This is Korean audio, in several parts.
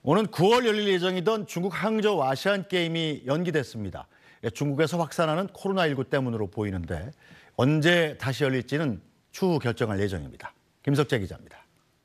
오는 9월 열릴 예정이던 중국 항저우 아시안게임이 연기됐습니다. 중국에서 확산하는 코로나19 때문으로 보이는데 언제 다시 열릴지는 추후 결정할 예정입니다. 김석재 기자입니다.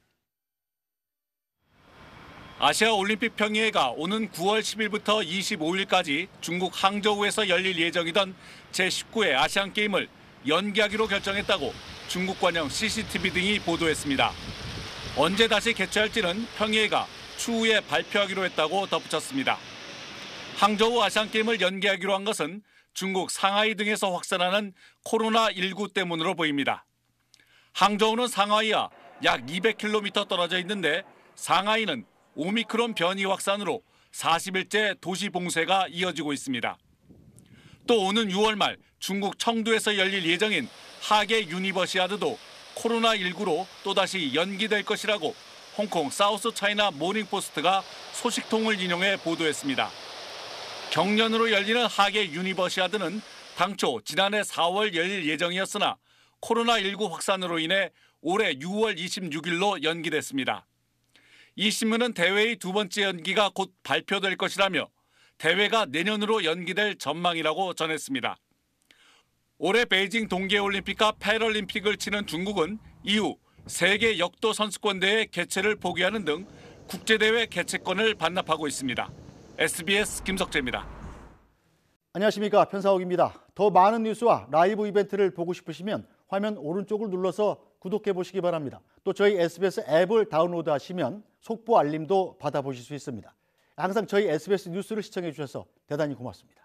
아시아올림픽 평의회가 오는 9월 10일부터 25일까지 중국 항저우에서 열릴 예정이던 제19회 아시안게임을 연기하기로 결정했다고 중국 관영 CCTV 등이 보도했습니다. 언제 다시 개최할지는 평의회가 추후에 발표하기로 했다고 덧붙였습니다. 항저우 아시안게임을 연기하기로 한 것은 중국 상하이 등에서 확산하는 코로나19 때문으로 보입니다. 항저우는 상하이와 약 200km 떨어져 있는데 상하이는 오미크론 변이 확산으로 40일째 도시 봉쇄가 이어지고 있습니다. 또 오는 6월 말 중국 청두에서 열릴 예정인 하계 유니버시아드도 코로나19로 또다시 연기될 것이라고 홍콩 사우스 차이나 모닝포스트가 소식통을 인용해 보도했습니다. 경년으로 열리는 하계 유니버시아드는 당초 지난해 4월 열릴 예정이었으나 코로나19 확산으로 인해 올해 6월 26일로 연기됐습니다. 이 신문은 대회의 두 번째 연기가 곧 발표될 것이라며 대회가 내년으로 연기될 전망이라고 전했습니다. 올해 베이징 동계올림픽과 패럴림픽을 치는 중국은 이후 세계 역도 선수권대회 개최를 포기하는 등 국제대회 개최권을 반납하고 있습니다. SBS 김석재입니다. 안녕하십니까, 편사옥입니다. 더 많은 뉴스와 라이브 이벤트를 보고 싶으시면 화면 오른쪽을 눌러서 구독해 보시기 바랍니다. 또 저희 SBS 앱을 다운로드하시면 속보 알림도 받아보실 수 있습니다. 항상 저희 SBS 뉴스를 시청해 주셔서 대단히 고맙습니다.